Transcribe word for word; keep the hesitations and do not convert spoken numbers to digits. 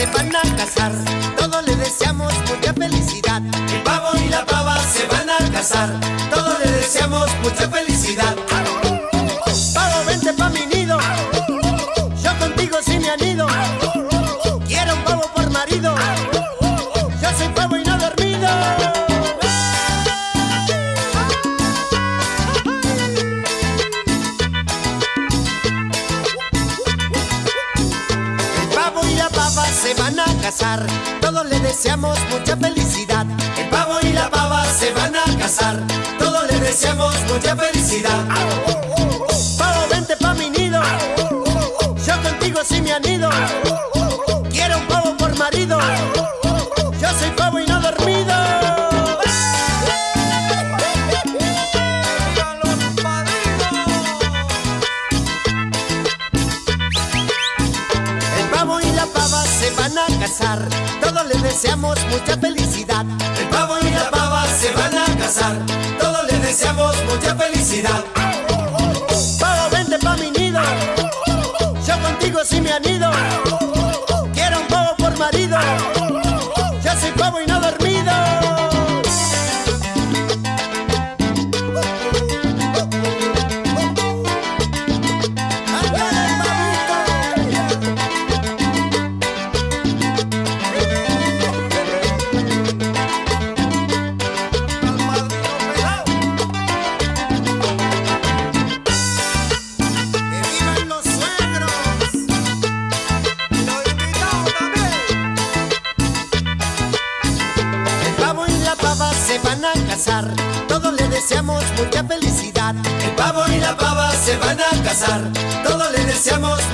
se van a casar, todos le deseamos mucha felicidad. El pavo y la pava se van a casar, todos le deseamos mucha felicidad. Pavo, vente pa' mi nido, yo contigo sí me anido. Quiero un pavo por marido, yo soy pavo y no dormido. El pavo y la pava se van a casar, todos le deseamos mucha felicidad. El pavo y la pava se van a casar, todos le deseamos mucha felicidad. Pavo, vente pa' mi nido, yo contigo sí me anido. Quiero un pavo por marido, yo soy pavo y no dormido. El pavo y la pava se van a casar, todos le deseamos mucha felicidad. El pavo y la pava se van a casar, todos le deseamos mucha felicidad. Pavo, vente pa' mi nido, yo contigo sí me anido. Quiero un pavo por marido, yo soy pavo y no dormido. Se van a casar, todos le deseamos mucha felicidad. El pavo y la pava se van a casar, todos le deseamos